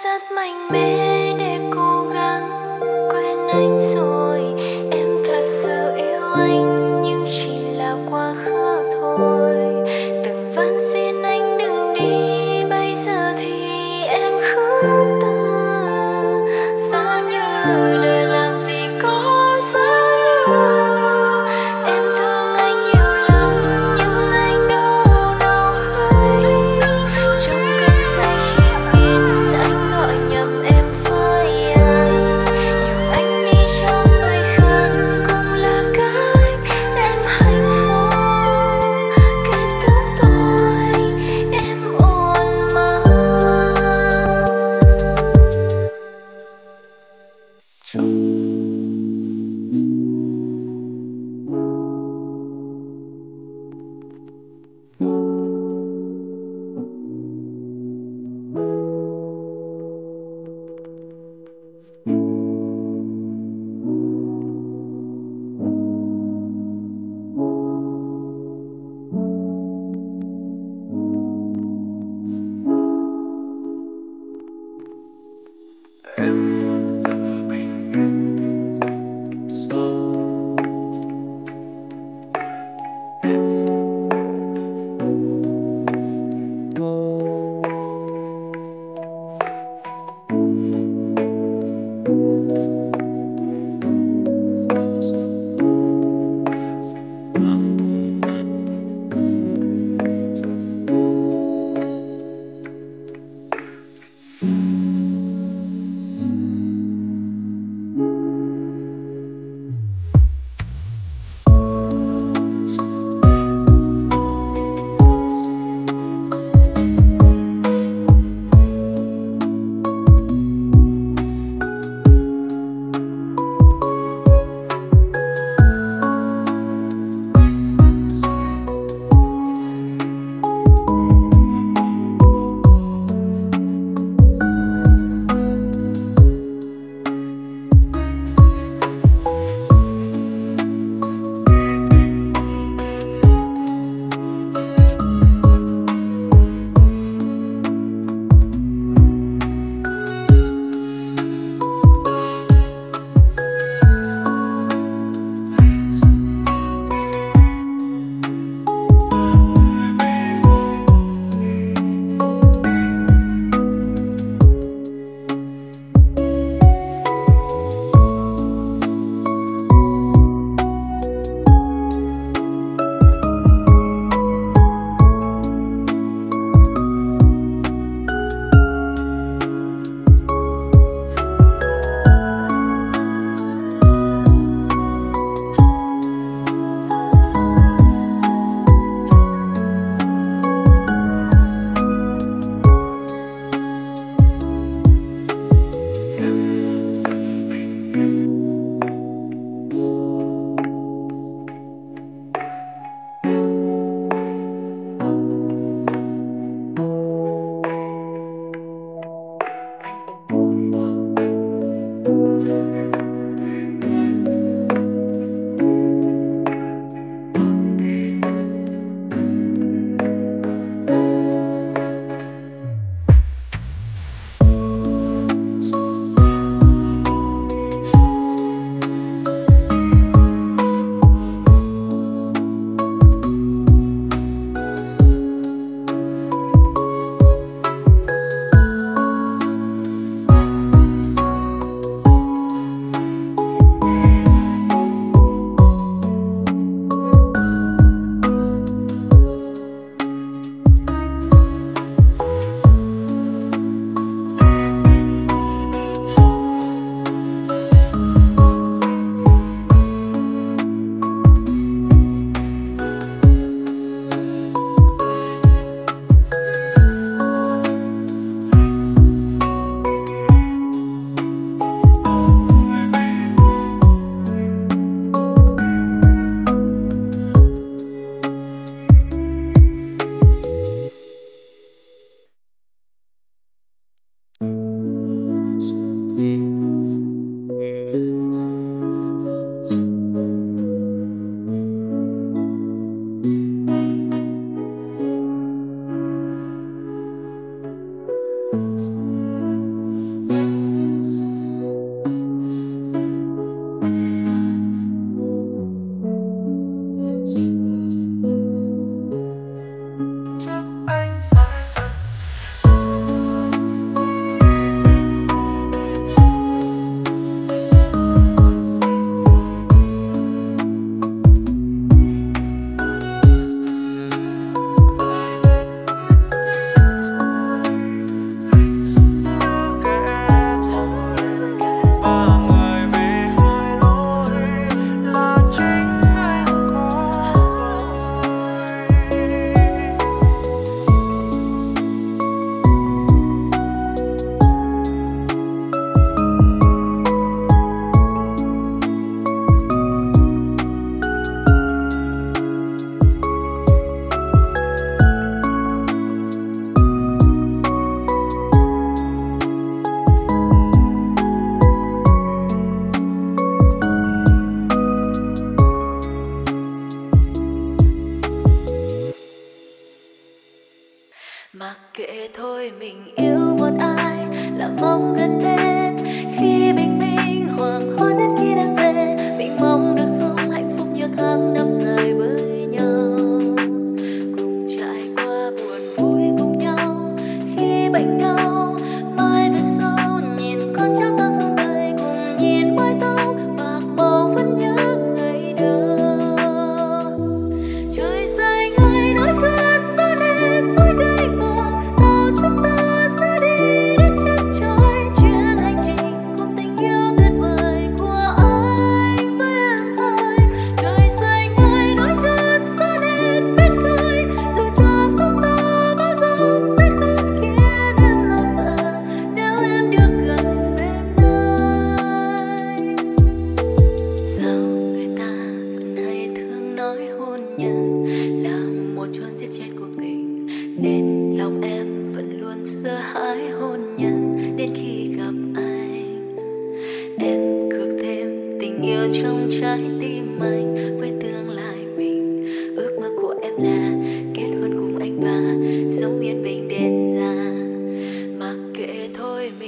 rất mạnh mẽ để cố gắng quên anh rồi. Em thật sự yêu anh nhưng chỉ là quá khứ thôi. Từng van xin anh đừng đi, bây giờ thì em khước từ. Giá như đời làm gì có giá như em thương anh nhiều lắm nhưng anh đâu nào hay. Trong cơn say chỉ biết anh gọi nhầm em với ai. Nhiều anh đi cho người khác cũng là cách em hạnh phúc. Kết thúc thôi em ổn mà. Trong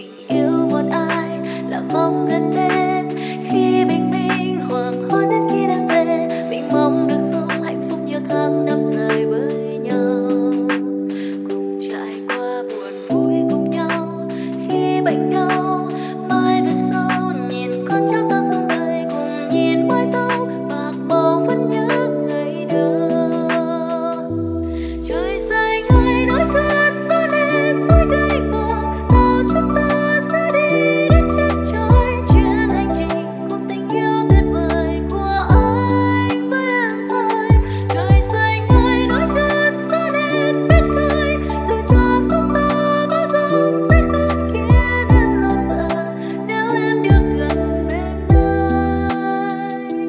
mình yêu một ai là mong gần bên. Khi bình minh hoàng hôn đến khi đêm về, mình mong được sống hạnh phúc nhiều tháng năm dài với nhau, cùng trải qua buồn vui cùng nhau. Khi bệnh đau mai về sau, nhìn con cháu ta sống đời, cùng nhìn mái tóc bạc màu vẫn nhớ ngày đầu. Trời xanh ơi nói thật gió đến tôi gây buồn, nào chúng ta sẽ đi đến chân trời, chuyến hành trình cùng tình yêu tuyệt vời của anh với em thôi. Trời xanh ơi nói thật gió đến biết cười, dù cho sóng to bão giông sẽ không khiến em lo sợ nếu em được gần bên anh.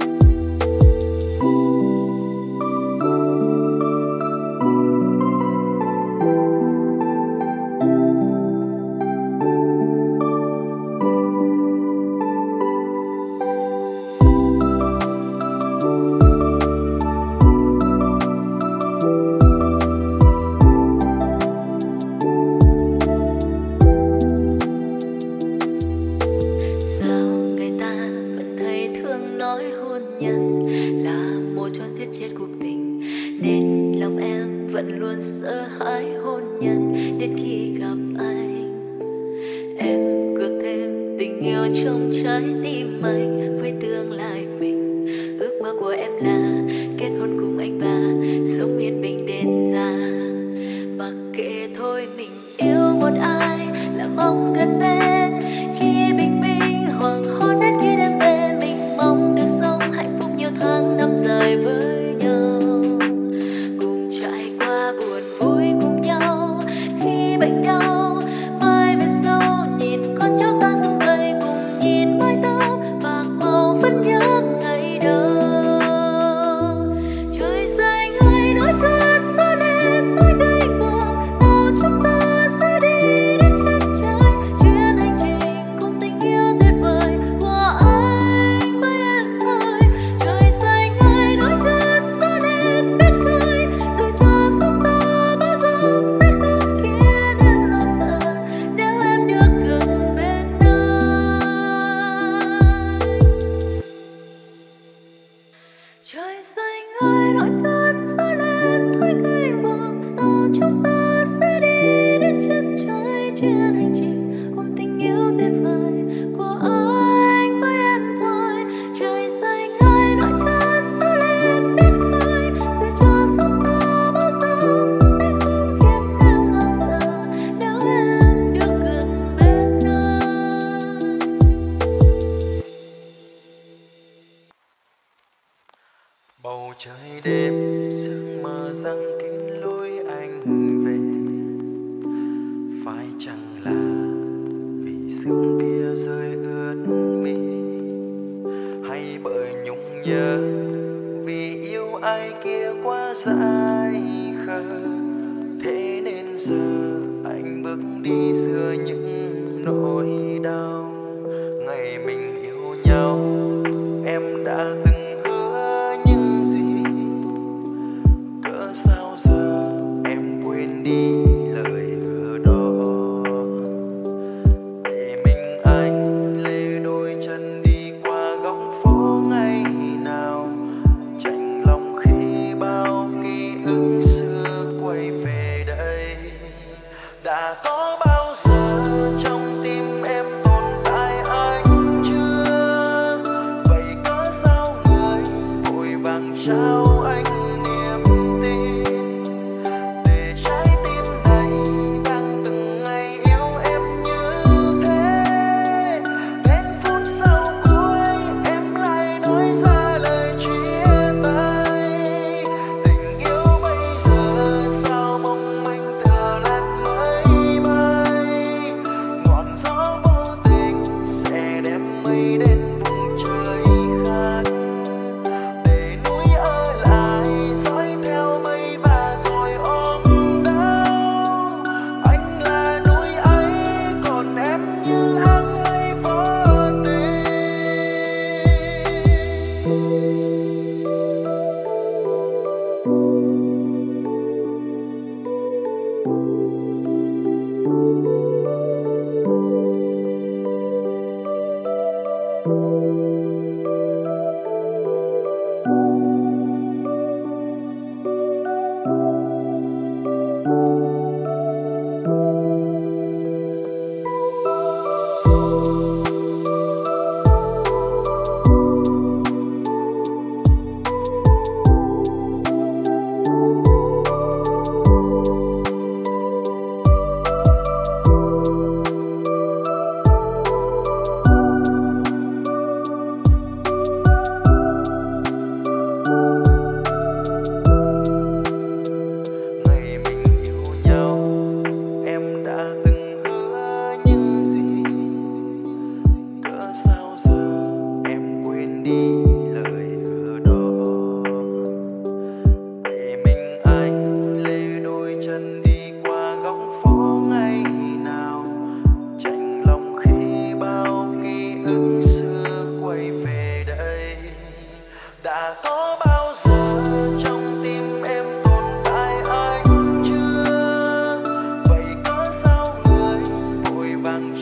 Sao người ta vẫn hay thường nói hôn nhân là một chốn giết chết cuộc tình, nên lòng em vẫn luôn sợ hãi hôn nhân đến khi gặp anh. Em cược thêm tình yêu trong trái tim anh với tương lai mình. Ước mơ của em là kết hôn cùng anh và sống yên bình đến già. Mặc kệ thôi mình yêu một ai là mong gần bên. Khi bình minh hoàng hôn đến khi đêm về, mình mong được sống hạnh phúc nhiều tháng năm dài với nhau, cùng trải qua buồn vui cùng nhau. Khi bệnh đau mai về sau, nhìn con cháu ta sống đời, cùng nhìn mái tóc bạc màu vẫn nhớ ngày đầu. Trời xanh ơi nói thật gió đến tôi gây buồn, nào chúng ta sẽ đi đến chân trời, chuyến hành trình cùng tình yêu tuyệt vời của anh với em thôi. Trời xanh ơi nói thật gió đến biết cười, dù cho sóng to bão giông sẽ không khiến em lo sợ nếu em được gần bên anh. Trời xanh ơi nói thật gió lên thôi gây buồn, nào chúng ta sẽ đi đến chân trời, chuyến hành trình cùng tình yêu tuyệt vời của anh với em thôi. Trời xanh ơi nói thật gió lên biết cười, dù cho sóng to bão giông sẽ không khiến em lo sợ nếu em được gần bên anh. Bầu trời đêm sương mờ giăng kín lối anh về, phải chăng là vì sương kia rơi ướt mi, hay bởi nhung nhớ vì yêu ai kia quá dại khờ. Thế nên giờ anh bước đi giữa những nỗi đau. Ngày mình yêu nhau em đã từng hứa những gì, cỡ sao giờ em quên đi lời hứa đó. Để mình anh lê đôi chân đi qua góc phố ngày nào, chạnh lòng khi bao ký ức xưa quay về đây. Đã có bao giờ trong tim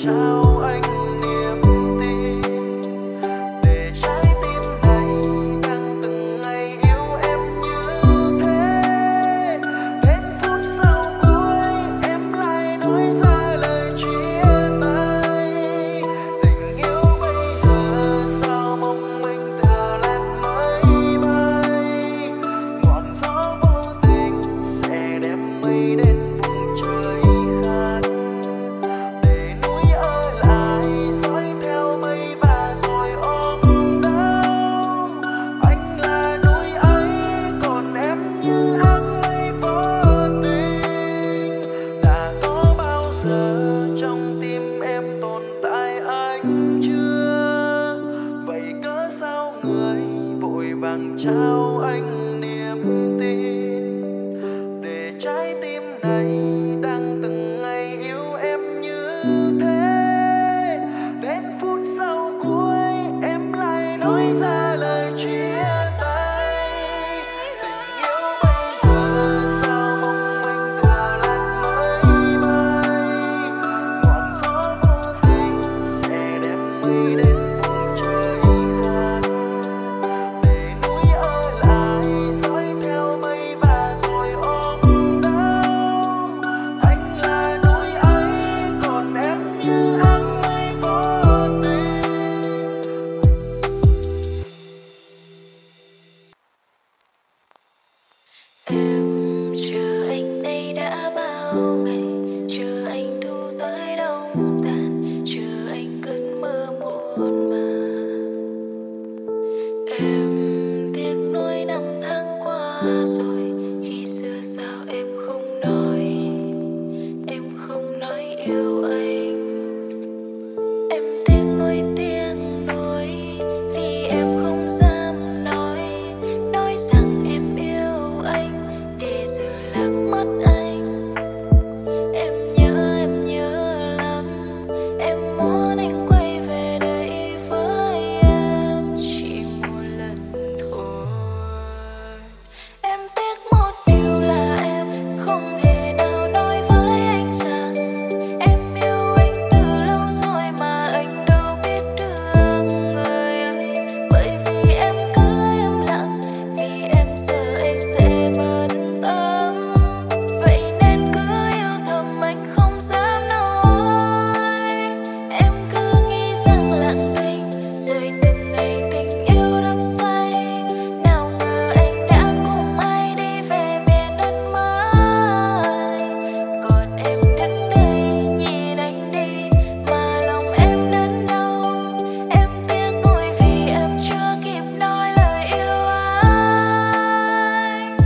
trao anh niềm tin để trái tim này đang từng ngày yêu em như thế. Đến phút sau cuối em lại nói ra lời chia tay. Tình yêu bây giờ sao mong manh tựa làn mây bay. Ngọn gió vô tình sẽ đem mây đến vùng trời khác, để núi ở lại dõi theo mây và rồi ôm đau. Anh là núi ấy còn em như áng mây vô tình. Đã có bao giờ trong tim em tồn tại anh chưa? Vậy cớ sao người vội vàng trao anh niềm tin để trái tim này đang từng ngày yêu em như thế. Đến phút sau cuối em lại nói ra lời chia tay. Tình yêu bây giờ sao mong manh tựa làn mây bay. Ngọn gió vô tình sẽ đem mây đến vùng trời khác, để núi ở lại dõi theo mây và rồi ôm đau. Anh là núi ấy còn em như áng mây vô tình. Em chờ anh đây đã bao ngày, chờ anh thu tới đông tàn, chờ anh cơn mưa muộn màng. Em tiếc nuối năm tháng qua rồi, khi xưa sao em không nói yêu anh. Em tiếc nuối vì em không dám nói rằng em yêu anh để giờ lạc mất anh. Em nhớ lắm, em muốn anh quay về đây với em chỉ một lần thôi. Em tiếc một điều là em không thể nào nói với anh rằng em yêu anh từ lâu rồi mà anh đâu biết được người ơi. Bởi vì em cứ im lặng, vì em sợ anh sẽ bận tâm. Vậy nên cứ yêu thầm anh không dám nói. Em cứ nghĩ rằng lặng thinh, rồi từng ngày tình yêu đắm say. Nào ngờ anh đã cùng ai đi về miền đất mới. Còn em đứng đây nhìn anh đi mà lòng em đớn đau. Em tiếc nuối vì em chưa kịp nói lời yêu anh.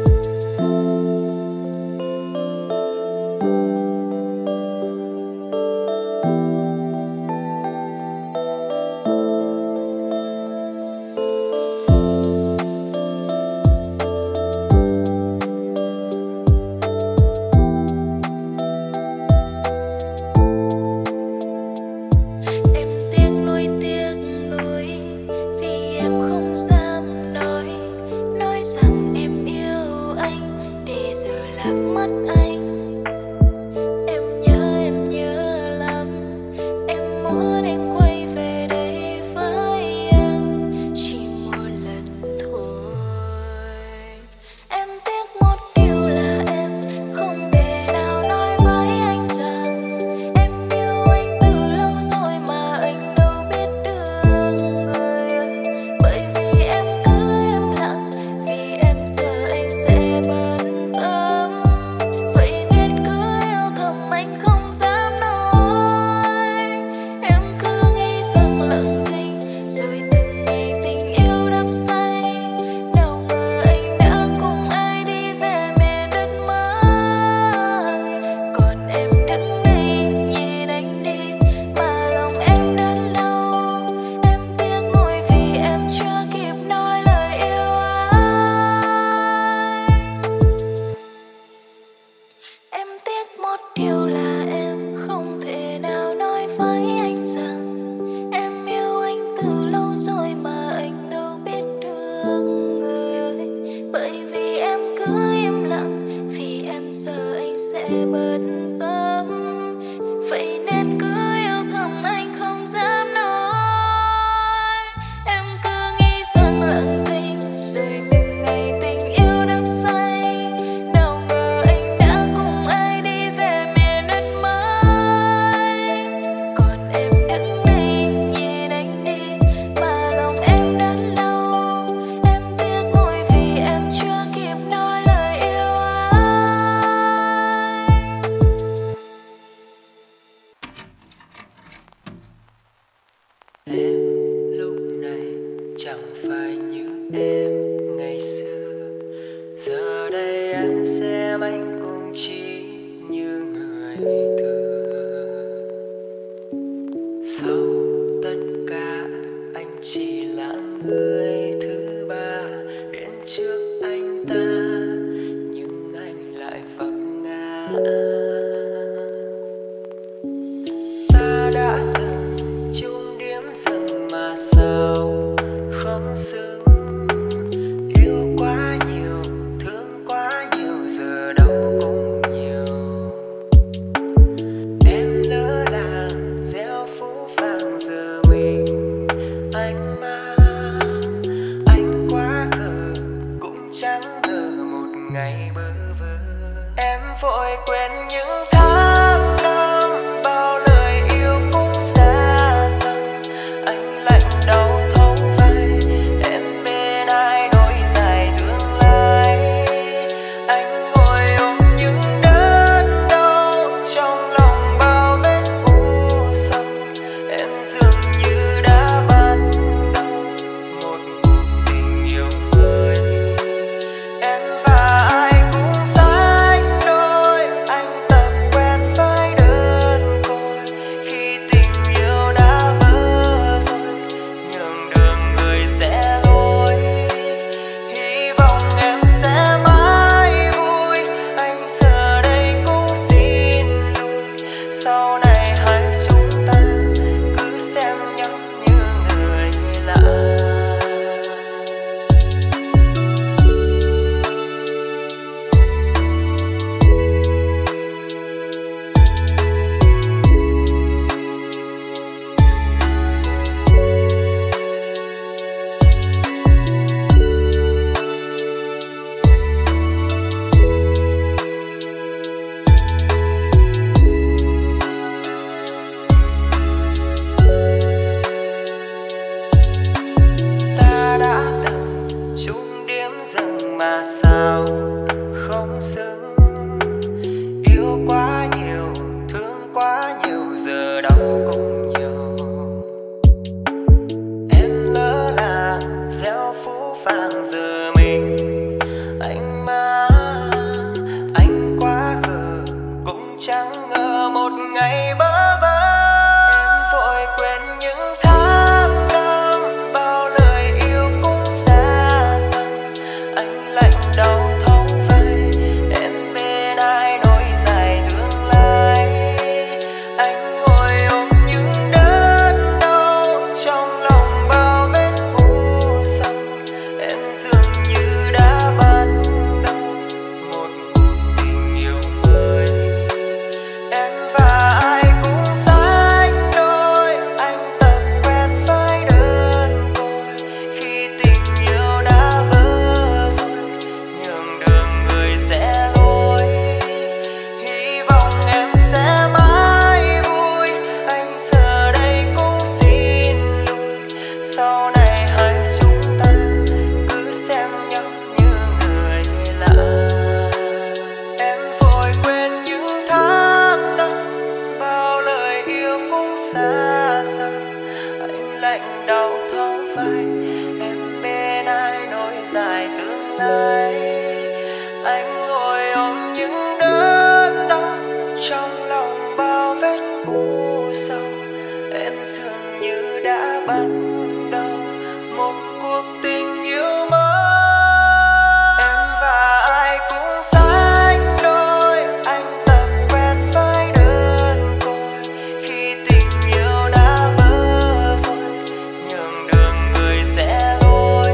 Em tiếc nuối vì em không dám nói rằng em yêu anh để giờ lạc mất anh. Em nhớ lắm, em muốn anh quay về đây với em chỉ một lần thôi. Em tiếc một điều là em không thể nào nói với anh rằng em yêu anh từ lâu rồi mà anh đâu biết được người ơi. Bởi vì em cứ im lặng, vì em sợ anh sẽ bận tâm. Vậy nên cứ yêu thầm anh không dám nói. Em cứ Sau tất cả anh chỉ là người thứ ba đến trước anh ta, nhưng anh lại vấp ngã. Ta đã từng chung điểm dừng mà sao không xứng. Yêu quá nhiều, thương quá nhiều, giờ đâu cũng nhiều. Em lỡ làng gieo phũ phàng, giờ mình anh mang. Anh quá khờ cũng chẳng ngờ một ngày bơ vơ. Em vội quên những tháng năm, bao lời yêu cũng xa dần. Anh lạnh đau thấu vai, em bên ai nối dài tương lai. Anh ngồi ôm những đớn đau, trong lòng bao vết u sầu. Em dường như đã bắt đầu một cuộc tình yêu mới. Em và ai cũng sánh đôi, anh tập quen với đơn côi. Khi tình yêu đã vỡ rồi, nhường đường người rẽ lối. Hy vọng em sẽ mãi vui, anh giờ đây cũng xin lỗi. Sau này hai chúng ta cứ xem nhau như người lạ. Ta đã từng chung điểm dừng mà sao không xứng. Yêu quá nhiều, thương quá nhiều, giờ đau cũng nhiều. Em lỡ làng gieo phũ phàng, giờ mình anh mang. Anh quá khờ cũng chẳng ngờ một ngày bơ vơ. Em vội quên những tháng năm, bao lời yêu cũng xa dần. Anh lạnh đau thấu vai, em bên ai nối dài tương lai. Anh ngồi ôm những đớn đau, trong lòng bao vết u sầu. Em dường như đã bắt đầu một cuộc tình yêu mới. Em và ai cũng sánh đôi, anh tập quen với đơn côi. Khi tình yêu đã vỡ rồi, nhường đường người rẽ lối. Hy vọng em sẽ mãi vui, anh giờ đây cũng xin lỗi. Sau này hai chúng ta cứ xem nhau như người lạ. Em vội quên những tháng năm, bao lời yêu cũng xa dần. Anh lạnh đau thấu vai, em bên ai nối dài tương lai. Anh ngồi ôm những đớn đau, trong lòng bao vết u sầu. Em dường như đã bắt đầu một cuộc tình yêu mới. Em và ai cũng sánh đôi, anh tập quen với đơn côi. Khi tình yêu đã vỡ rồi, nhường đường người rẽ lối.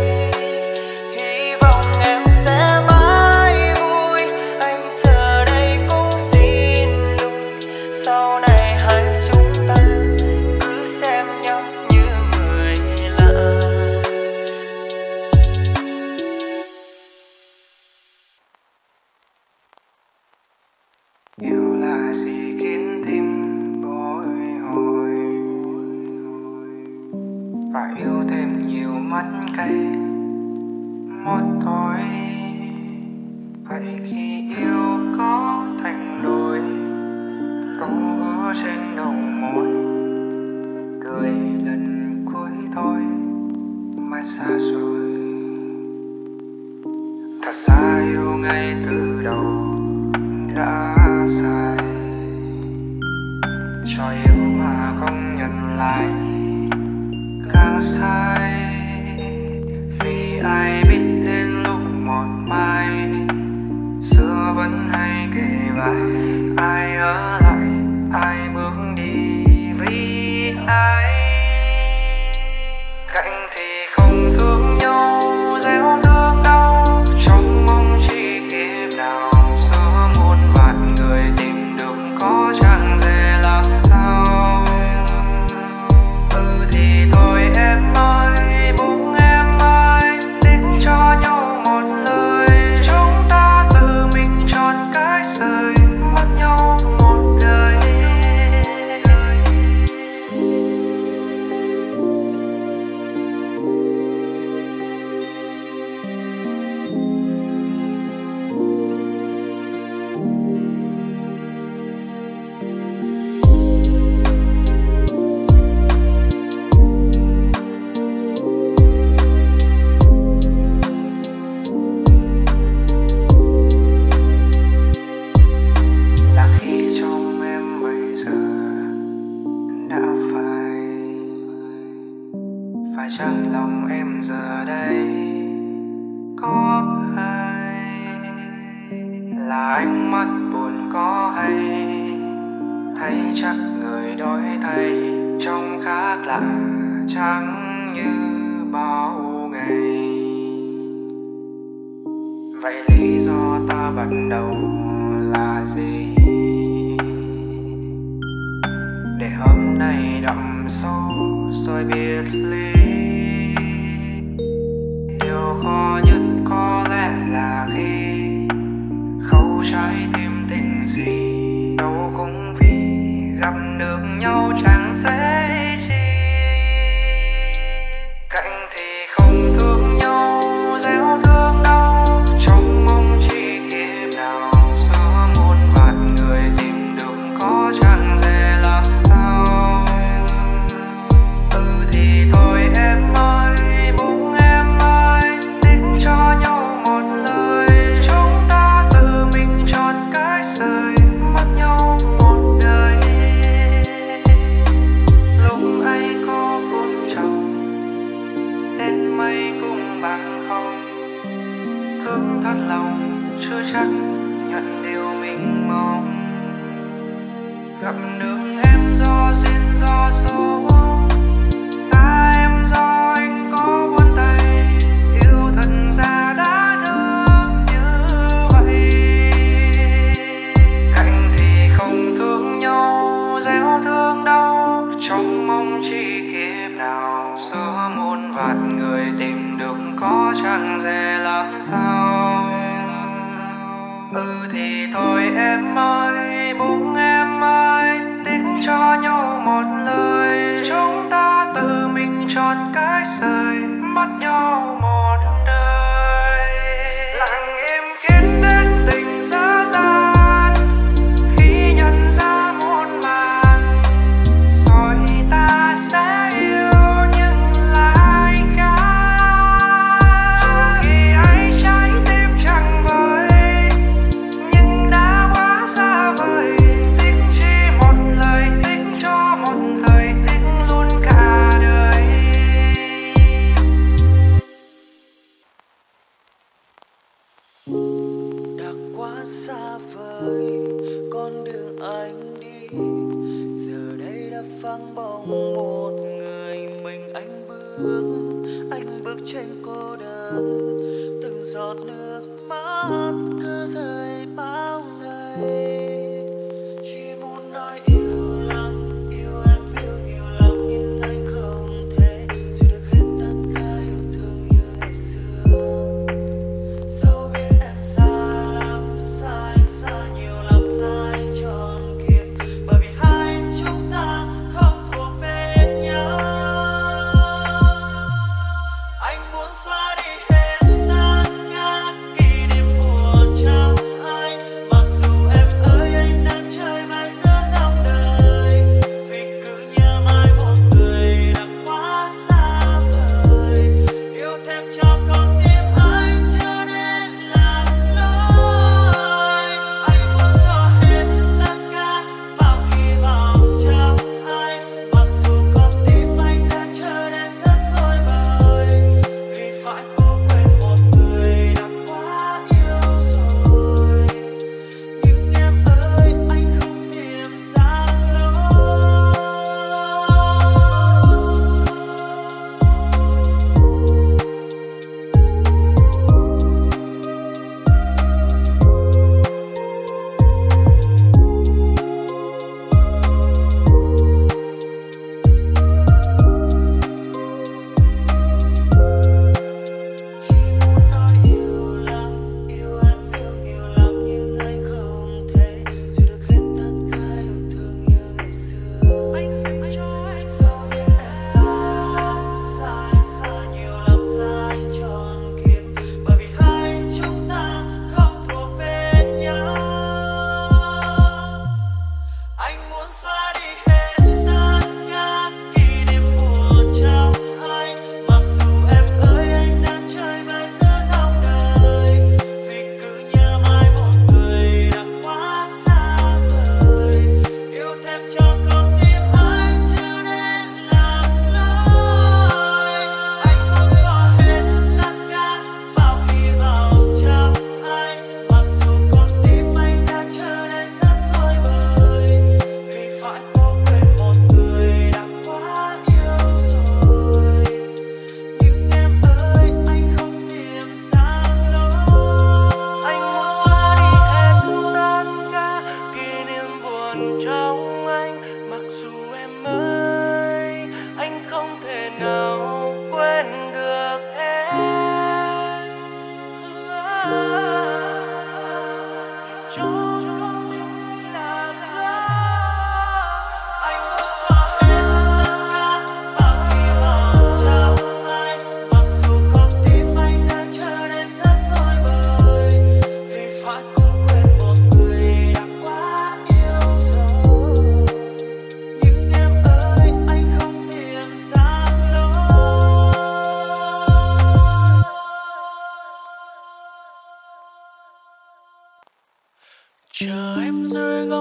Hy vọng em sẽ mãi vui, anh giờ đây cũng xin lỗi. Sau này hai chúng ta cứ xem nhau như người lạ. Yêu là gì khiến tim bồi hồi, phải yêu thêm nhiều mắt cay một thôi. Vậy khi yêu có thành đôi, câu hứa trên đầu môi, cười lần cuối thôi mai xa rồi. Thật ra yêu ngay từ đầu đã sai, cho yêu mà không nhận lại càng sai, vì ai biết đến lúc một mai xưa vẫn hay kể lại. Ai ở lại, ai bước đi vì ai. Cạnh thì không thương nhau, gieo thương đau, trong mong chỉ kiếp nào xưa muôn vạn người tìm được có chẳng dễ làm sao. Thì thôi em ơi, buông em ơi, tính cho nhau một lời. Chúng ta tự mình chọn cái rời, mất nhau một đời. Là khi trong em bây giờ đã phải chăng lòng em giờ đây có ai? Là ánh mắt buồn có hay, thấy chắc người đổi thay, trông khác lạ chẳng như bao ngày. Vậy lý do ta ban đầu là gì để hôm nay đậm sâu rồi biệt ly? Điều khó nhất có lẽ là khi khâu trái tim tình gì đâu cũng vì gặp được nhau chẳng dễ chi. Cạnh thì không thương nhau, gieo thương đau, trong mong chỉ kiếp nào xưa muôn vạn người tìm được có chẳng dễ làm sao. Thì thôi em ơi, buông em ơi, tính cho nhau một lời. Chúng ta tự mình chọn cái rời, mất nhau một đời. Lúc ấy có vun trồng nên mây cũng bằng không, thương thật lòng chưa chắc nhận điều mình mong. Gặp được em do duyên do số, xa em do anh có buông tay. Yêu thật ra đã thương như vậy. Cạnh thì không thương nhau, gieo thương đau, trong mong chỉ kiếp nào xưa muôn vạn người tìm được có chẳng dễ làm sao. Thì thôi em ơi, buông em ơi, tính cho nhau một lời. Chúng ta tự mình chọn cái rời, mất nhau một đời. Lặng im khiến đến tình dở dang, khi nhận ra muôn màng rồi ta sẽ yêu nhưng lại khác. Dù khi ấy trái tim chẳng vơi nhưng đã quá xa vời, thích chỉ một lời, thích cho một thời, thích luôn cả đời. Đã quá xa vời con đường anh đi, giờ đây đã vắng bóng một người mình. Anh bước trên cô đơn, từng giọt nước mắt cứ rơi bao ngày. Chỉ muốn nói yêu lắm, yêu em yêu lắm, nhưng anh không thể giữ được hết tất cả yêu thương như ngày xưa. Dẫu biết em xa lắm, xa anh xa nhiều lắm, xa anh trọn kiếp, bởi vì hai chúng ta không thuộc về nhau. Anh muốn xóa đi hết tất cả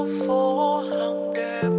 góc phố hàng đêm.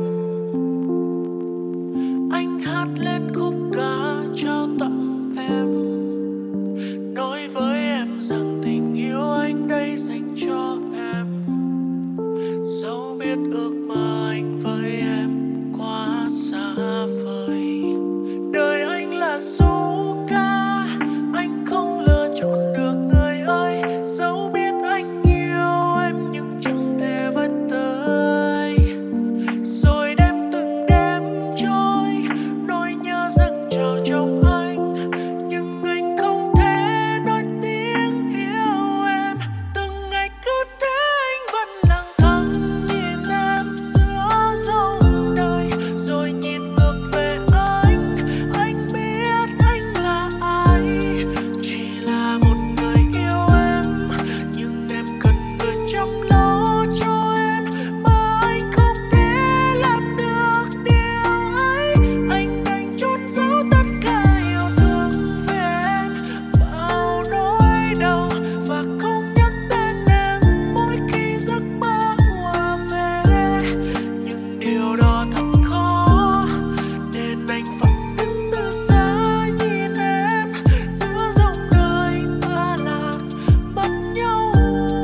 Anh hát lên khúc ca trao tặng em, nói với em rằng tình yêu anh đây dành cho em. Dẫu biết ước mơ anh với em quá xa vời. Đời anh là số ca, anh không lựa chọn được người ơi. Dẫu biết anh yêu em nhưng chẳng thể vất tới. Rồi đêm từng đêm trôi, nỗi nhớ dâng trào trong anh, nhưng anh không thể nói tiếng yêu em. Từng ngày cứ thế anh vẫn lặng thầm nhìn em giữa dòng đời, rồi nhìn ngược về anh. Anh biết anh là ai, chỉ là một người yêu em, nhưng em cần người chăm lo cho em, mà anh không thể làm được điều ấy. Anh đành trốn giấu tất cả yêu thương về em, bao nỗi đau và không nhắc tên em mỗi khi giấc mơ ùa về. Nhưng điều đó thật khó, nên anh phải đứng từ xa nhìn em giữa dòng đời ta lạc mất nhau.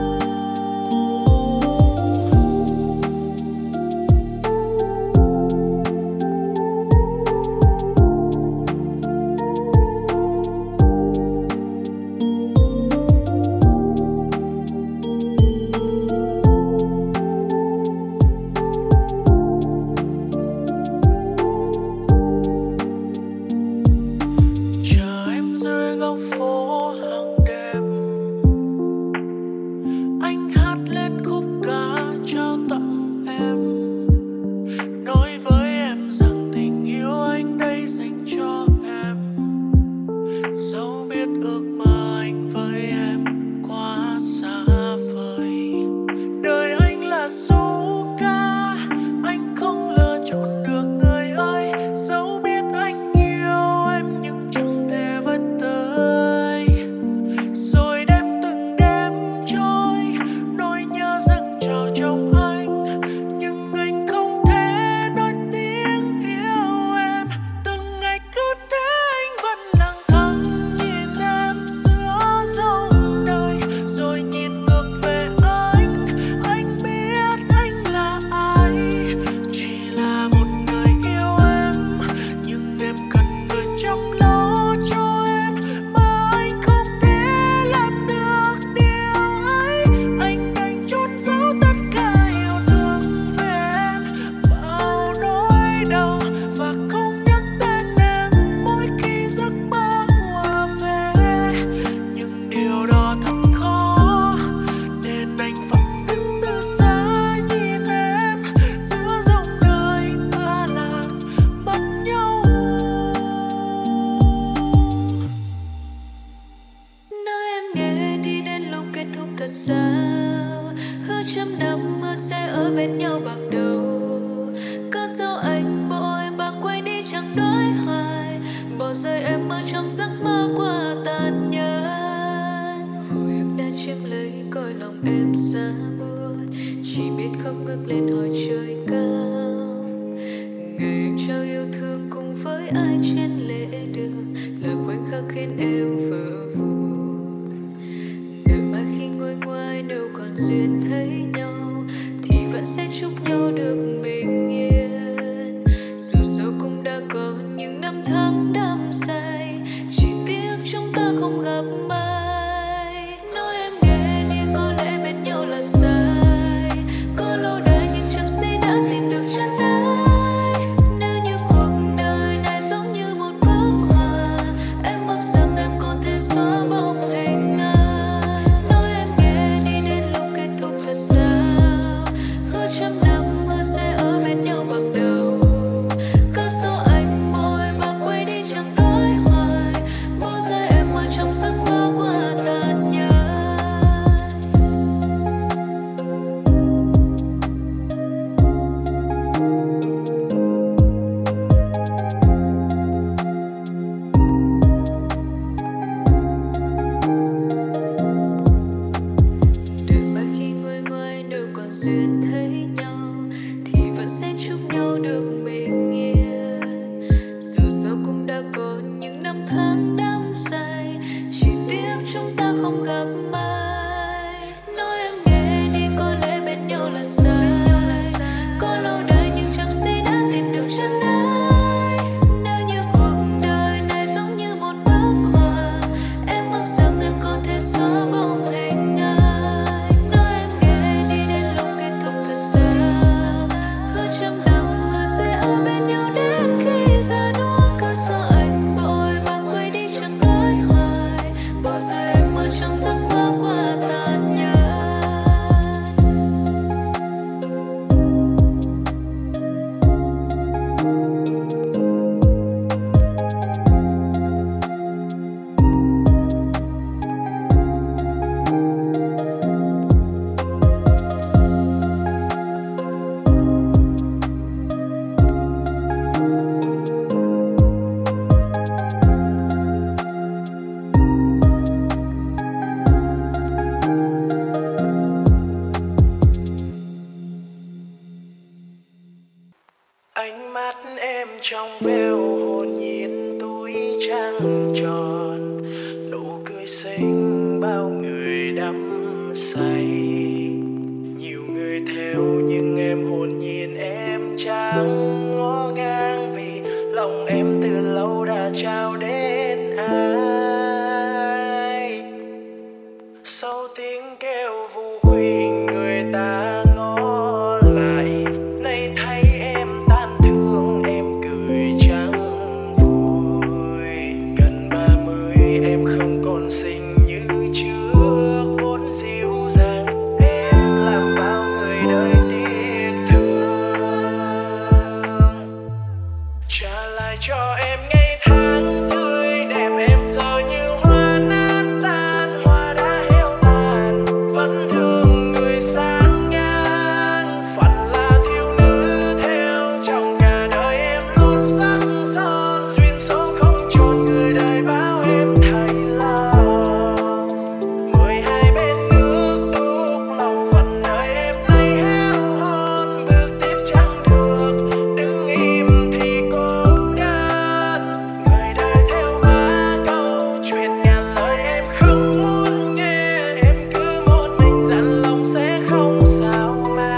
Chờ em dưới góc phố hàng đêm, anh hát lên khúc ca trao tặng em, nói với em rằng tình yêu anh đây dành cho em. Dẫu biết ước mơ anh với em quá xa vời. Đời anh là số ca, anh không lựa chọn được người ơi. Dẫu biết anh yêu em nhưng chẳng thể vất tới. Rồi đêm từng đêm trôi, nỗi nhớ dâng trào trong anh, nhưng anh không thể nói tiếng yêu em. Từng ngày cứ thế anh vẫn lặng thầm nhìn em giữa dòng đời, rồi nhìn ngược về anh. Anh biết anh là ai, chỉ là một người yêu em, nhưng em cần người chăm lo cho em, mà anh không thể làm được điều ấy. Anh đành trốn giấu tất cả yêu thương về em, bao nỗi đau và không nhắc tên em mỗi khi giấc mơ ùa về. Nhưng điều đó thật khó, nên anh phải đứng từ xa nhìn em giữa dòng đời ta lạc mất nhau. Nói em nghe đi đến lúc kết thúc thật sao? Hứa trăm năm mơ sẽ ở bên nhau bạc đầu. Có sao anh bội bạc quay đi chẳng nói hoài, bỏ rơi em ở trong giấc mơ qua tàn nhẫn. Hồi ức đã chiếm lấy cõi lòng em xa buồn, chỉ biết khóc ngước lên hỏi trời cao. Ngày anh trao yêu thương cùng với ai trên lễ đường, là khoảnh khắc khiến em vỡ vụn. Ngày mai khi ngồi ngoài đâu còn duyên thấy nhau, thì vẫn sẽ chúc nhau được bình yên. Dù sao cũng đã có những năm tháng đắm say, chỉ tiếc chúng ta không gặp mai. Nói em nghe đi, có lẽ bên nhau là sai. Có lâu đời nhưng chẳng say đã tìm được chân ai. Nếu như cuộc đời này giống như một trăng tròn, nụ cười xinh bao người đắm say. Nhiều người theo nhưng em hồn nhiên em chẳng ngó ngang, vì lòng em từ lâu đã trao đến ai. Sau tiếng kêu vu quỳ người ta ngó lại, nay thấy em tan thương em cười chẳng vui. Gần 30 em không còn xinh như trước, vốn dịu dàng em làm bao người đời tiếc thương. Trả lại cho em ngày tháng tươi đẹp, em giờ như hoa nát tan, hoa đã héo tàn, vẫn thương người sáng ngang. Phận là thiếu nữ theo trong cả đời em luôn sắc son, duyên số không chọn người đời bao em thay lòng. 12 bên nước đúc lòng phận đời em nay héo hon, bước tiếp chẳng được, đứng im thì cô đơn. Người đời theo má câu chuyện ngàn lời em không muốn nghe, em cứ một mình dặn lòng sẽ không sao mà.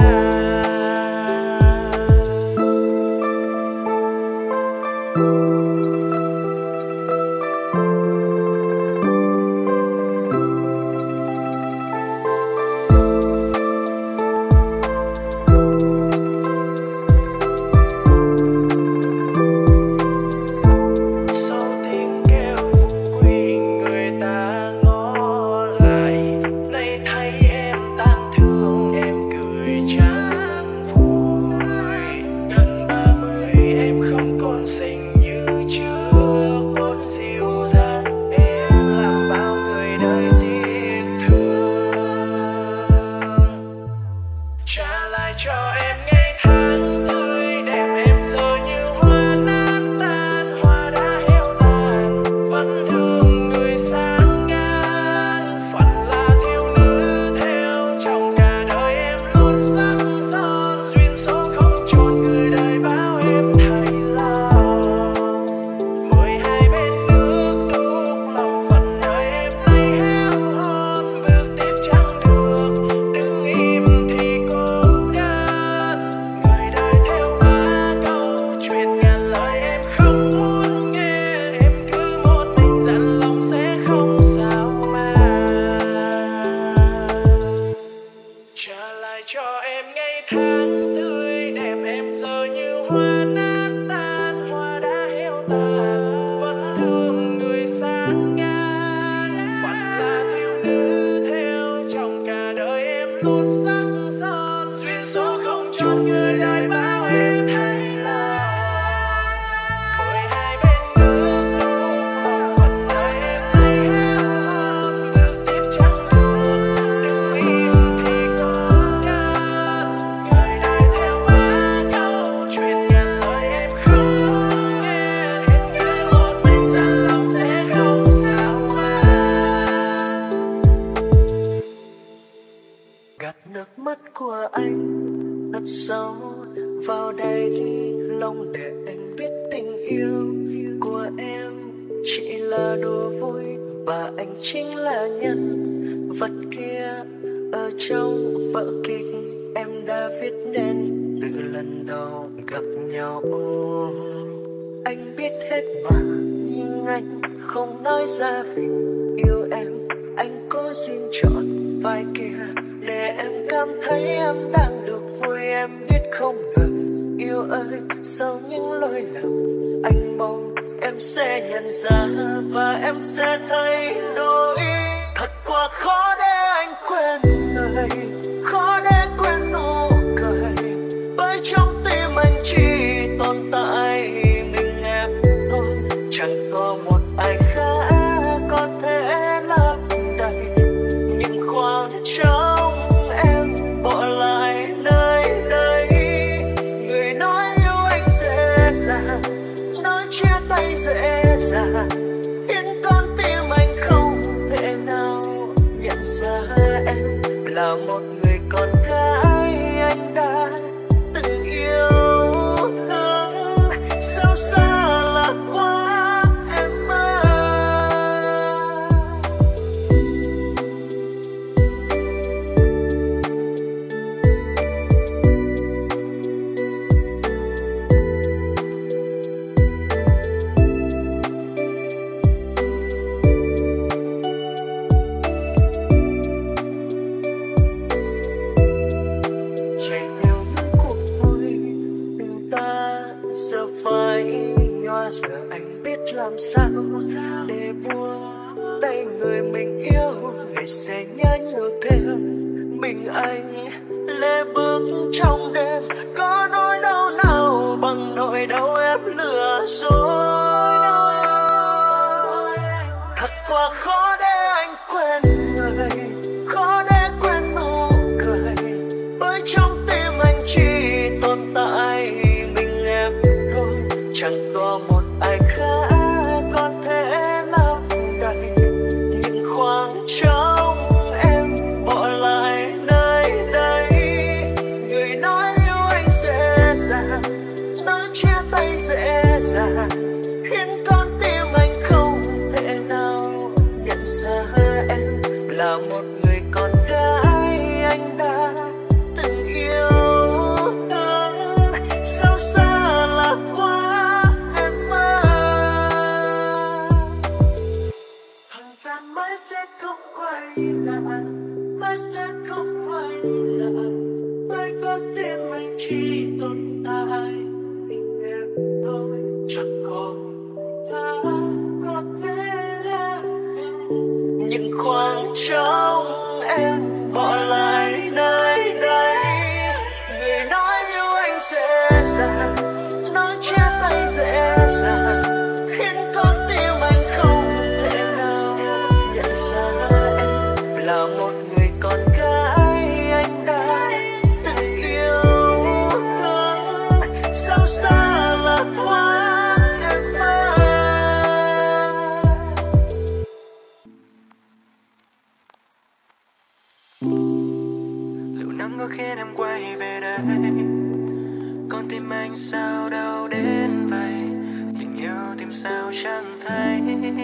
Sau tiếng kêu vu quỳ người ta ngó lại, nay thấy em tan thương em cười chẳng vui. Gần 30 em không còn xinh như trước, vốn dịu dàng em làm bao người đời tiếc thương. Trả lại cho em ngày tháng tươi đẹp, em giờ như hoa nát tan, hoa đã héo tàn, vẫn thương người sáng ngang. Phận là thiếu nữ theo trong cả đời em luôn sắc son, duyên số không chọn người đời bao em thay lòng. 12 bên nước đúc lòng phận đời em nay héo hon, bước tiếp chẳng được, đứng im thì cô đơn. Người đời theo má câu chuyện ngàn lời em không muốn nghe, em cứ một mình dặn lòng sẽ không sao mà. Trả lại cho em ngày tháng tươi đẹp, em giờ như hoa nát tan, hoa đã héo tàn, vẫn thương người sáng ngang. Phận là thiếu nữ theo trong cả đời em luôn sắc son, duyên số không chọn người đời bao em thay lòng. 12 bên nước đúc lòng phận đời em nay héo hon, bước tiếp chẳng được, đứng im thì cô đơn. Người đời theo má câu chuyện ngàn lời em không muốn nghe, em cứ một mình dặn lòng sẽ không sao mà. Gạt nước mắt của anh thật sâu vào đây lòng, để anh biết tình yêu của em chỉ là đùa vui, và anh chính là nhân vật kia ở trong vở kịch em đã viết nên từ lần đầu gặp nhau. Anh biết hết mà nhưng anh không nói ra vì yêu em. Anh cố xin chọn vai kia để em cảm thấy em đang được vui. Em biết không được yêu ơi, sau những lỗi lầm anh mong em sẽ nhận ra và em sẽ thay đổi. Thật quá khó để anh quên người, khó để quên nụ cười, bởi trong tim anh chỉ tồn tại mình em thôi. Chẳng có một ai khác có thể lấp đầy những khoảng trống em bỏ lại nơi đây. Người nói yêu anh dễ dàng, nói chia tay dễ dàng, khiến con tim anh không thể nào nhận ra em là một người con gái anh đã từng yêu thương. Sao xa lạ quá em ơi. giờ anh biết làm sao để buông tay người mình yêu, ngày sẽ nhớ nhiều thêm mình anh lê bước trong đêm. Có nỗi đau nào bằng nỗi đau em lừa dối, thật quá khó để anh quên người, khó để quên nụ cười, bởi trong tim anh chỉ tồn tại mình em thôi. Chẳng có một ai khác có thể lấp đầy những khoảng trống em bỏ lại nơi đây. Người nói yêu anh dễ dàng, nói chia tay dễ dàng, khiến con tim anh không thể nào nhận ra em là một người con gái anh đã từng yêu thương. Sao xa là quá em ơi, thời gian mới sẽ không quay lại, mới sẽ không quay lại, bởi con tim anh chỉ tồn tại mình em thôi. Chẳng còn ta có thể những khoảng trống em bỏ lại nơi đây. Người nói yêu anh dễ dàng, nói chia tay dễ dàng, khiến con tim anh không thể nào nhận ra em là một người con gái anh đã từng yêu thương. Sao xa là quá em ơi. Liệu nắng có khiến em quay về đây, con tim anh sao đau đến vậy, tình yêu tìm sao chẳng thấy.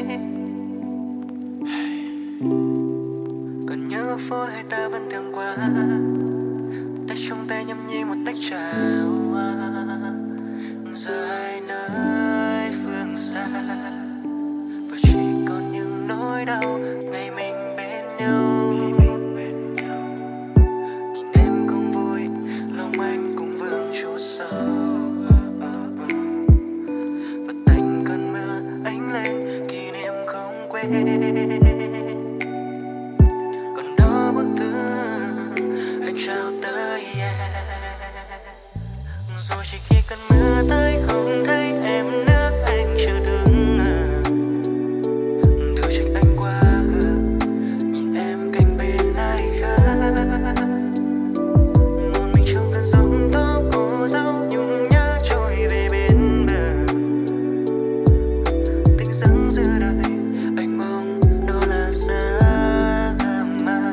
Còn nhớ phố hay ta vẫn thường qua, tay trong tay nhâm nhi một tách trà hoa, giờ hai nơi phương xa và chỉ còn những nỗi đau ngày mình bên nhau. Nhìn em không vui, lòng anh cũng vương chút sầu, và thành cơn mưa ánh lên kỷ niệm không quên. Còn đó bức thư anh trao tới em, rồi chỉ khi cơn mưa tới không thấy em nữa anh chưa đứng. Từ trách anh quá khứ, nhìn em cạnh bên ai khác, một mình trong cơn giông tố cô dâu nhung nhớ trôi về bên bờ. Tình dáng giữa đời anh mong đó là xa mà.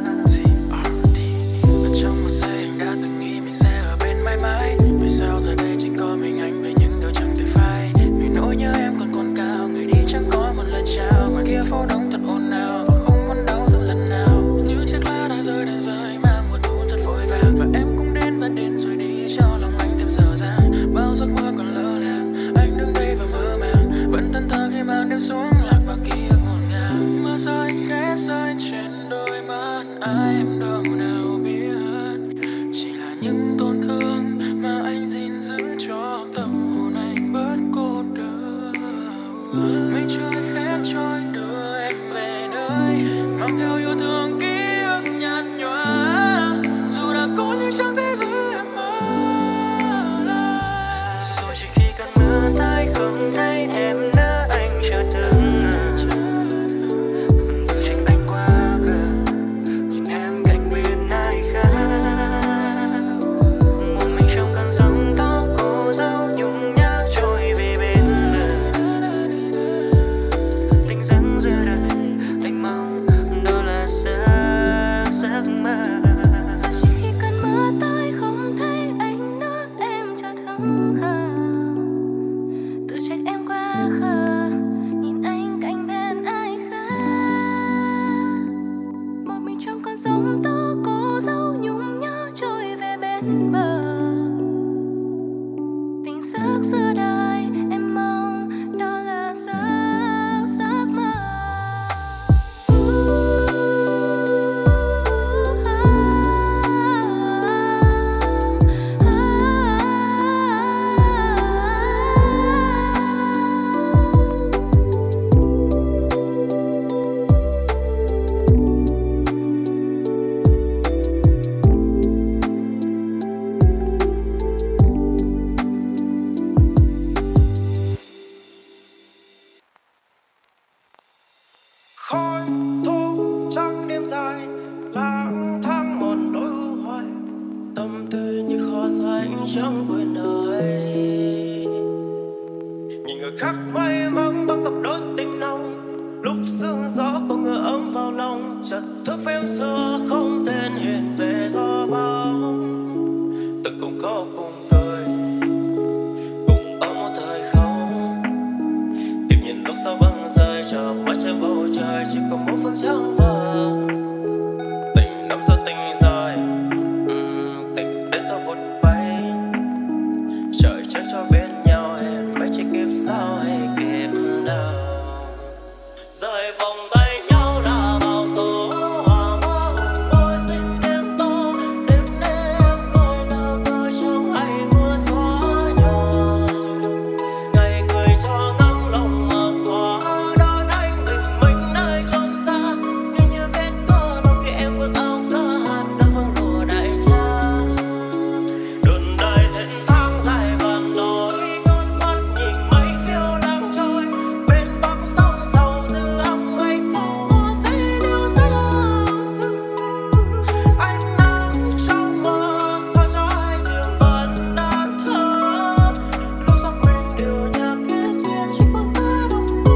Ở trong một giây anh đã từng nghĩ mình sẽ ở bên mãi mãi, vì sao giờ đây chỉ có mình anh với những điều chẳng thể phai. Vì nỗi nhớ em còn cao, người đi chẳng có một lời chào, ngoài kia phố đông thật ồn ào và không muốn đau thật lần nào. Như chiếc lá đã rơi mà mùa thu thật vội vàng, và em cũng đến và đến rồi đi cho lòng anh thêm dở dang. Bao giấc mơ còn lơ làng, anh đứng đây và mơ màng, vẫn thẫn thờ khi màn đêm xuống lạc vào ký ức ngổn ngang. Mưa rơi khẽ rơi trên đôi mắt ai em đâu nào biết, chỉ là những tổn thương mà anh gìn giữ cho tâm hồn anh bớt cô đơn. Mây trôi khẽ trôi đưa em về nơi, mang theo yêu thương ký ức nhạt nhòa, dù đã cố nhưng chẳng thể giữ em ở lại. Rồi chỉ khi cơn mưa tới không thấy em nữa anh chợt đứng. Từ trách anh quá khứ, nhìn em cạnh bên ai khác, một mình trong cơn giông tố cô dâu nhung nhớ trôi về bên bờ. Tình dáng giữa đời anh mong đó là chẳng quên ai. Nhìn người khác may mắn bao cặp đôi tình nồng, lúc sương gió có ngựa ấm vào lòng, chợt thức phim xưa không tên hiện về gió bão. Từng cùng khóc cùng cười, cùng ở một thời không tìm nhìn lúc sao băng rơi, chờ mãi trên bầu trời chỉ còn một phương trăng vàng. Tình năm xưa tình rơi, tình đến gió vụt bay, trời trách cho bên nhau hẹn mấy chỉ kịp sao hay kịp nào. Rời vòng tay nhau là bao tố hoa mơ hồng môi xinh đêm tô, đêm nay em cười nở ngơ trong hay mưa xóa nhòa. Ngày người cho ngóng lòng mở khóa đón anh bình minh nơi chốn xa, nghe như vết cưa lòng khi em vương áo ca hàn đã phương lùa đại cha. Đường đời thênh thang dài vàng nỗi ngước mắt nhìn mây phiêu lãng trôi, bên vắng sông sầu dư âm mây phố hoa say điêu xa xưa. Ánh nắng trong mơ soi cho hai tiếng vẫn đang thơ, lúc giấc mình đều nhạc kết duyên chỉ còn ta độc tu.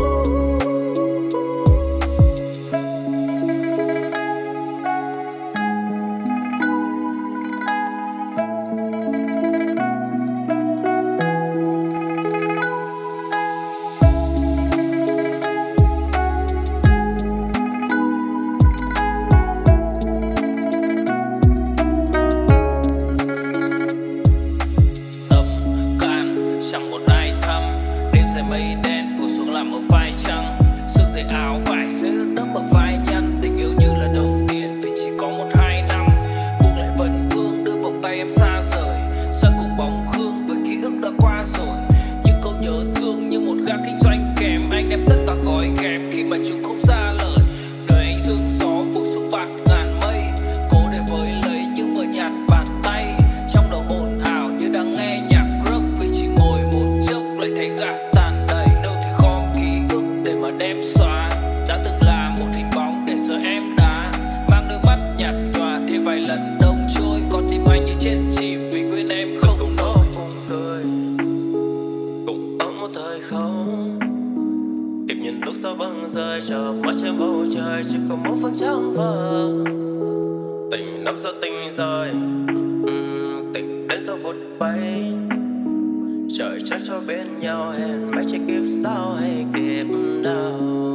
Tâm can chẳng một ai thăm, đêm dài mây đen phủ xuống làm một vai trăng, sương dày áo vải rơi ướt đẫm bờ vai nhăn. Tình yêu như là đồng tiền vì chỉ có 1-2 năm, buông lại vấn vương đưa vòng tay em xa rời, xoay cùng bóng gương với ký ức đã qua rồi. Những câu nhớ thương như một gã kinh doanh kèm, anh đem tất cả gói ghém khi mà chúng không ra lời. Đời anh sương gió phủ xuống bạt ngàn mây, cố để với lấy những mờ nhạt bàn tay, trong đầu ồn ào như đang nghe nhạc rock vì chỉ ngồi một chốc lại thấy gạt tàn đầy. Đâu thì gom ký ức để mà đem xóa, đã từng là một hình bóng để giờ em đã mang đôi mắt nhạt nhòa thì vài lần đông trôi, còn tim anh như chết chìm vì quên em không Cùng nổi. khóc cùng cười, cùng ở một thời không kịp nhìn lúc sao băng rơi, chờ mãi trên bầu trời chỉ còn một phương trăng vàng. Tình năm xưa tình rơi, tình đến gió vụt bay, trời trách cho bên nhau hẹn mấy chỉ kịp sao hay kịp nào.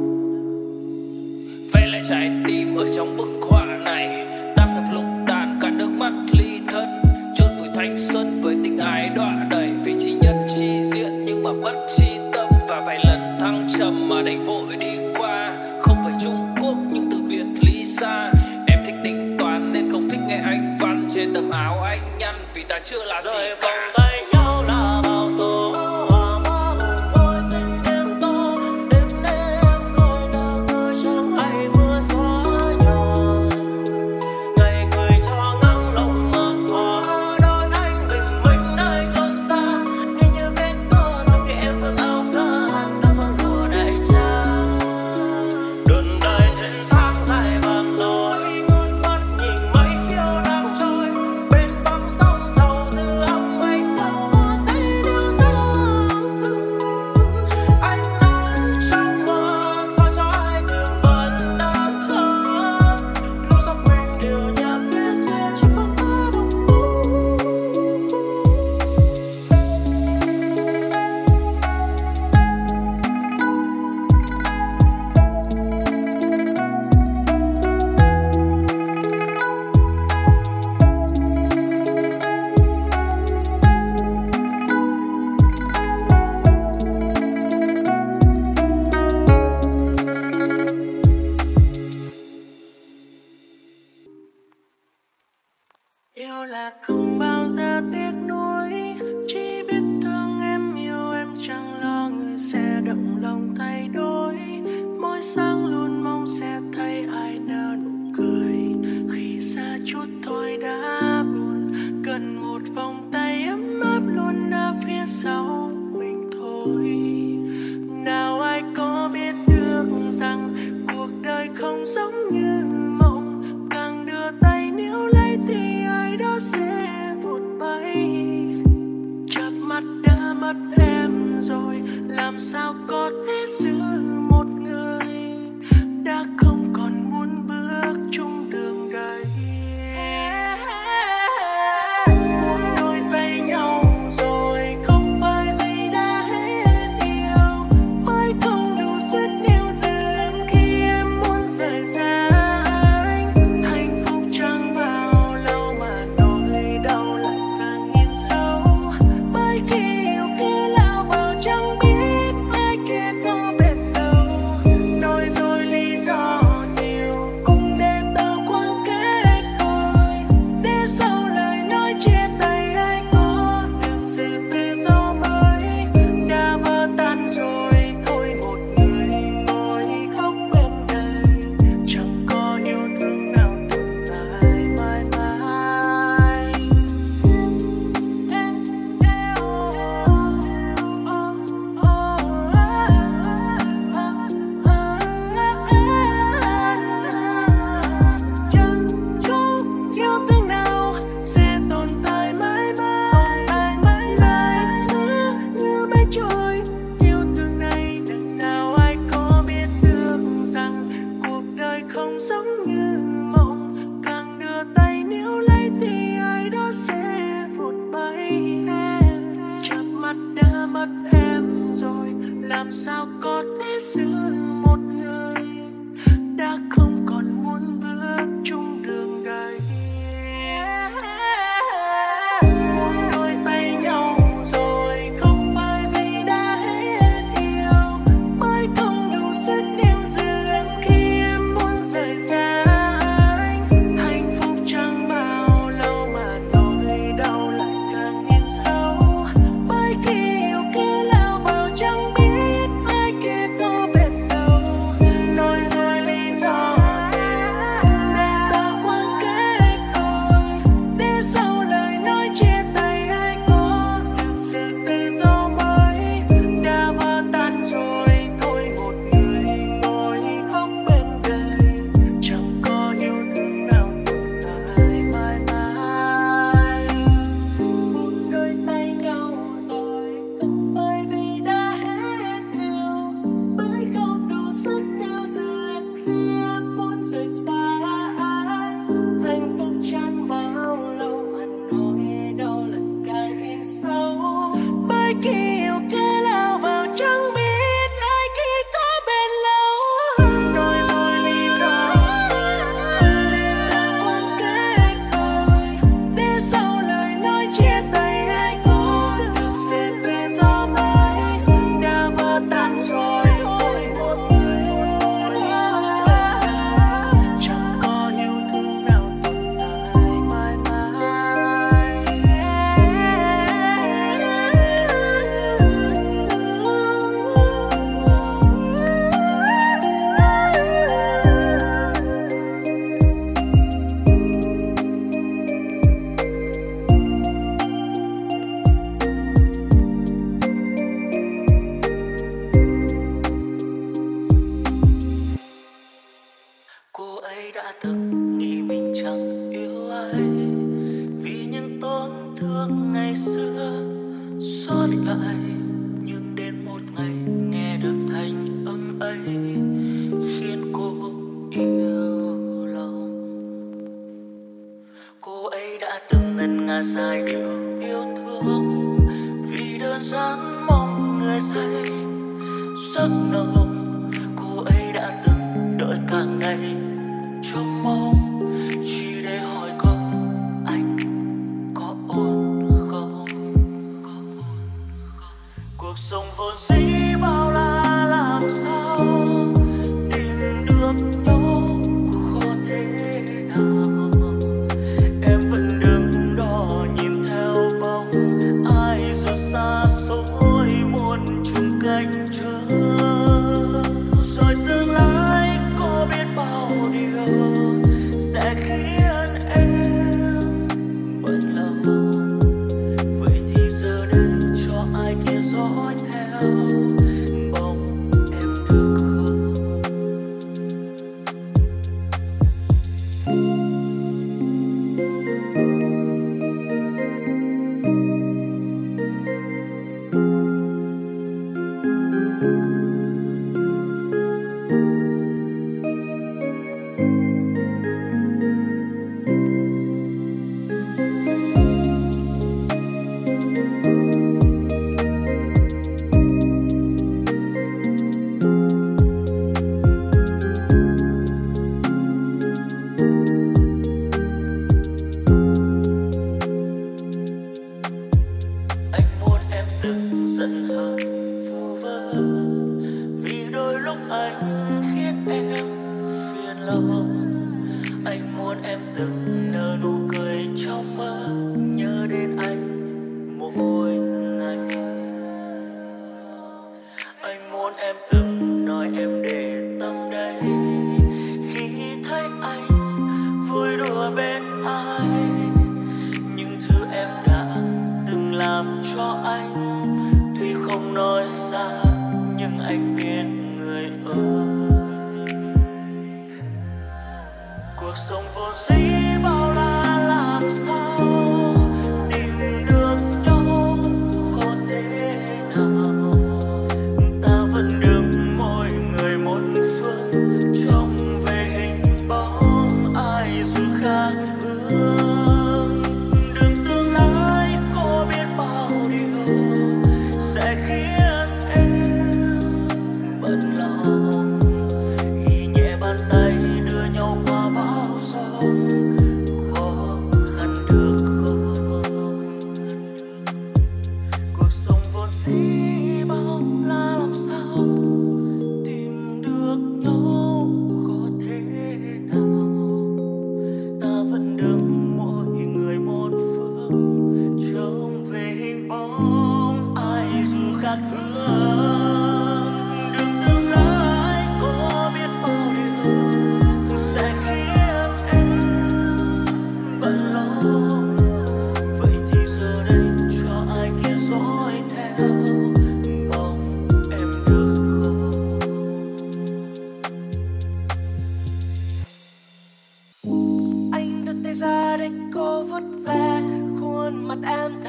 Vẽ lại trái tim ở trong bức họa này, tam thập lục đàn cả nước mắt ly thân, chôn vùi thanh xuân với tình ái đọa đầy, vì chi nhân chi diện nhưng mà mất chi tâm, và vài lần thăng trầm mà đành vội đi qua. Không phải Trung Quốc nhưng từ biệt ly xa, em thích tính toán nên không thích nghe anh văn trên tấm áo anh nhăn, vì ta chưa là gì Rời cả. vòng tay nhau là bao tố hoa mơ hồng môi xinh đêm tô, đêm nay em cười nở ngơ trong hay mưa xóa nhòa. Ngày người cho ngóng lòng mở khóa đón anh bình minh nơi chốn xa, nghe như vết cưa lòng khi em vương áo ca hàn đã phương lùa đại cha. Đường đời thênh thang dài vàng nỗi ngước mắt nhìn mây phiêu lãng trôi, bên vắng sông sầu dư âm mây phố hoa say điêu xa xưa. Ánh nắng trong mơ soi cho hai tiếng vẫn đang thơ, lúc giấc mình đều nhạc kết duyên chỉ còn ta độc tu. Yêu là không bao giờ tiếc nuối, chỉ biết thương em yêu em chẳng lo người sẽ động lòng thay đổi. Mỗi sáng luôn mong sẽ thấy ai nở nụ cười, khi xa chút thôi đã buồn, cần một vòng tay ấm áp luôn ở phía sau mình thôi. Nào ai có biết được rằng cuộc đời không giống như mộng, càng đưa tay níu lấy thì ai đó sẽ vụt bay. làm sao có thể giữ một người đã không còn muốn bước chung đường đời. Muốn đôi tay nhau rồi không phải vì đã hết yêu, mới không đủ sức níu giữ em khi em muốn rời xa anh. Hạnh phúc chẳng bao lâu mà nỗi đau lại càng in sâu, bởi khi yêu cứ lao vào chẳng biết ai kia có bên đâu. Nói rồi lý do để ta quên kết đôi, để sau lời nói chia tay ai có được sự tự do mới. Đã vỡ tan rồi thôi một người ngồi khóc bên đời, chẳng có yêu thương nào tồn tại mãi mãi. Buông đôi tay nhau rồi không phải vì đã hết yêu, bởi không đủ sức níu giữ em khi em muốn rời xa anh. Hạnh phúc chẳng bao lâu mà nỗi đau lại càng in sâu, bởi khi yêu cứ lao vào chẳng biết ai khi có bên lâu. Nói rồi lý do để ta quên kết đôi, để sau lời nói chia tay ai có được sự tự do mới. Đã vỡ tan rồi thôi một người chẳng có yêu thương nào tồn tại mãi mãi. Cô ấy đã từng nghĩ mình chẳng yêu ai, vì những tổn thương ngày xưa xót lại. Nhưng đến một ngày nghe được thanh âm ấy khiến cô yêu lòng. Cô ấy đã từng ngân nga giai điệu yêu thương, vì đơn giản mong người say giấc nồng. Cô ấy đã từng đợi cả ngày trông mong chỉ để hỏi câu anh có ổn không. Cuộc sống vốn dĩ bao la, làm sao tìm được nhau khó thế nào. Em vẫn đứng đó nhìn theo bóng ai dù xa xôi muôn chung cánh chờ. Rồi tương lai có biết bao điều sẽ khiến em bận lòng. Vậy thì giờ đây cho ai kia dõi theo bóng em được không?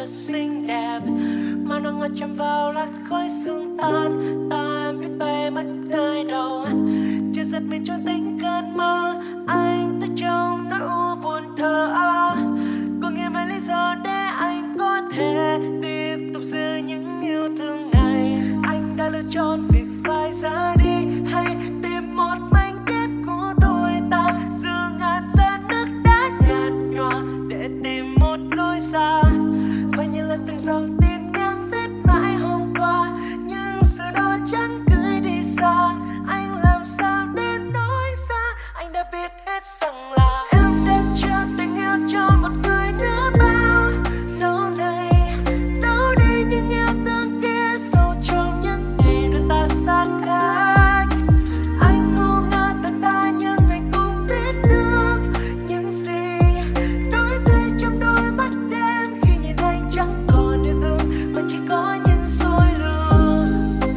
thật xinh đẹp, mà nắng ngọt chạm vào lá khói sương tan. Ta em biết bay mất nơi đâu, chưa giật mình trong tính cơn mơ. Anh tới trong nỗi u buồn thờ ơ, có nghe mấy lý do để anh có thể tiếp tục giữ những yêu thương này. Anh đã lựa chọn việc phải ra đi, hay tìm một mảnh ghép của đôi ta, giữa ngàn giọt nước đã nhạt nhòa để tìm một lối ra. Và như là từng dòng tin nhắn viết mãi hôm qua, nhưng giờ đó chẳng gửi đi xa. Anh làm sao để nói ra, anh đã biết hết rằng là em đem cho tình yêu cho một người nữa bao lâu nay. Giấu đi những yêu thương kia sâu trong những ngày đôi ta xa cách. Anh ngu ngơ thật ta nhưng anh cũng biết được những gì đổi thay trong đôi mắt em khi nhìn anh chẳng còn yêu thương mà chỉ có những dối lừa.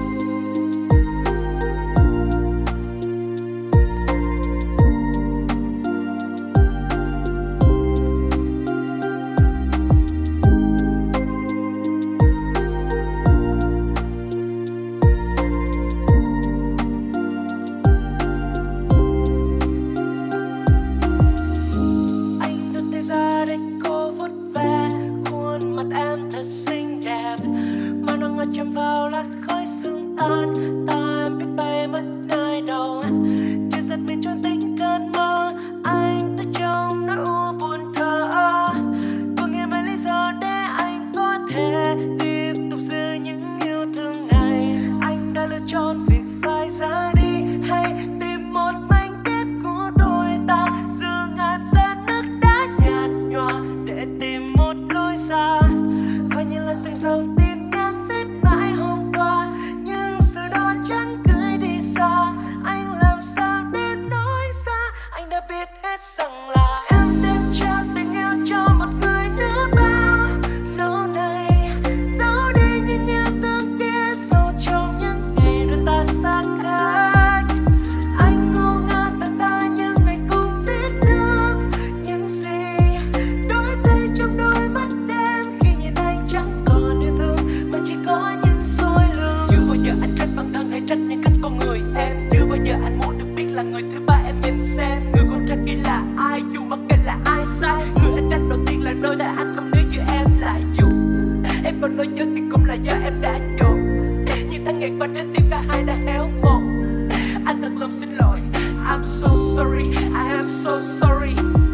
Anh đưa tay ra để cô vuốt ve khuôn mặt em thật xinh đẹp, mà nắng ngọt chạm vào lá khói sương tan. Ta em biết bay mất nơi đâu, chưa giật mình trong tính cơn mơ. Anh tới trong nỗi u buồn thờ ơ, có nghe mấy lý do để anh có thể tiếp tục giữ những yêu thương này. Anh đã lựa chọn việc phải ra đi, hay tìm một mảnh ghép của đôi ta, giữa ngàn giọt nước đã nhạt nhòa để tìm một lối ra. Và như là từng dòng tin nhắn viết mãi hôm qua, nhưng giờ đó chẳng gửi đi xa. Anh làm sao để nói ra, anh đã biết hết rằng là em đem cho tình yêu cho một người nữa bao lâu nay. Giấu đi những yêu thương kia sâu trong những ngày đôi ta xa cách. Anh ngu ngơ thật ta nhưng anh cũng biết được những gì đổi thay trong đôi mắt em khi nhìn anh chẳng còn yêu thương mà chỉ có những dối lừa. Chưa bao giờ anh trách bản thân hay trách những cách con người em, chưa bao giờ anh muốn được biết là người thứ ba em nhìn xem. Người con trai kia là ai, dù mặc kệ là ai sai. Người anh trách đầu tiên là đôi tay anh không nếu như em lại dù em còn nói nhớ thì cũng là do em đã trộn. Những tháng ngày qua trái tim cả hai đã héo mòn. Anh thật lòng xin lỗi, I'm so sorry, I am so sorry.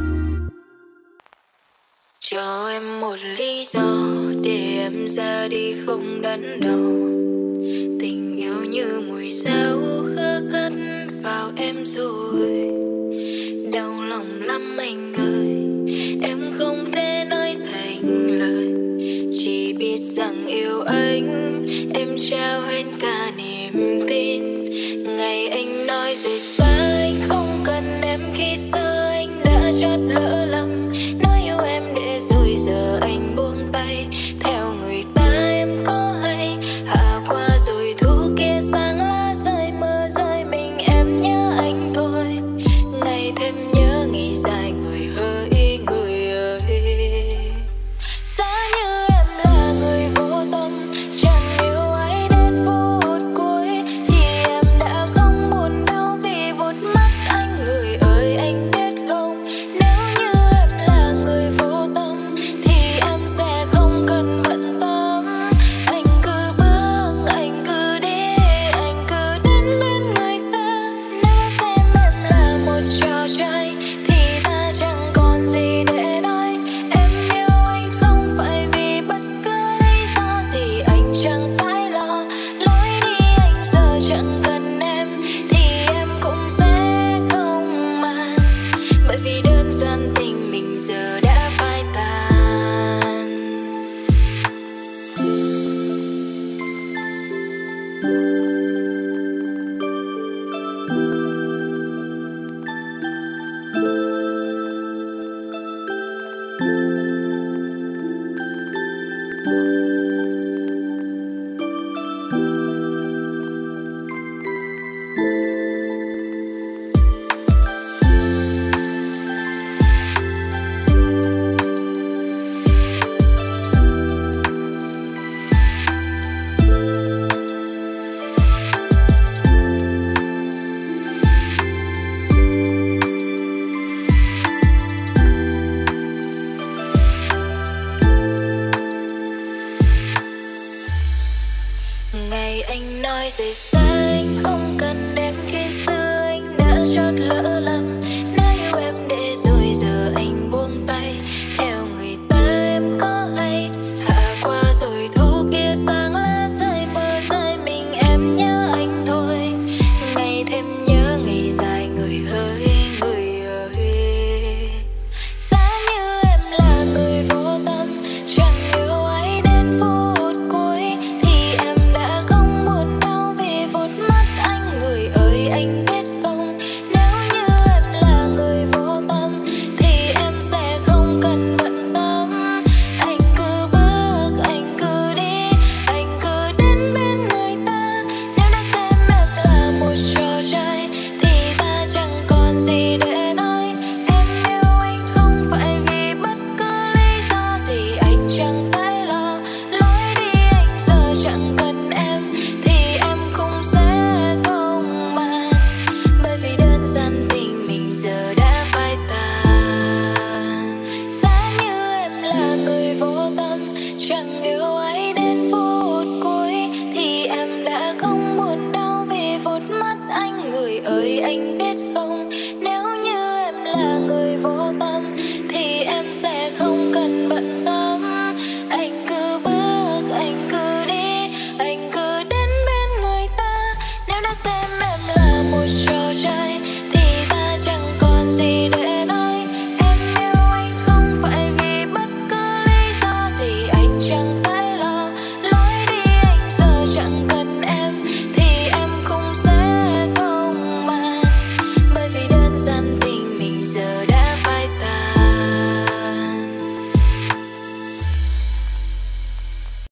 Cho em một lý do để em ra đi không đắn đo. Tình yêu như mùi dao khơ cắt vào em rồi. Đau lòng lắm anh ơi, em không thể nói thành lời. Chỉ biết rằng yêu anh, em trao hết cả niềm tin. Ngày anh nói rời xa anh không cần em, khi xưa anh đã chót lỡ lầm. Nói yêu em để rồi giờ anh buông tay theo người ta, em có hay hạ qua rồi thu kia sáng lá rơi anh, người ơi anh biết không, nếu như em là người vô tâm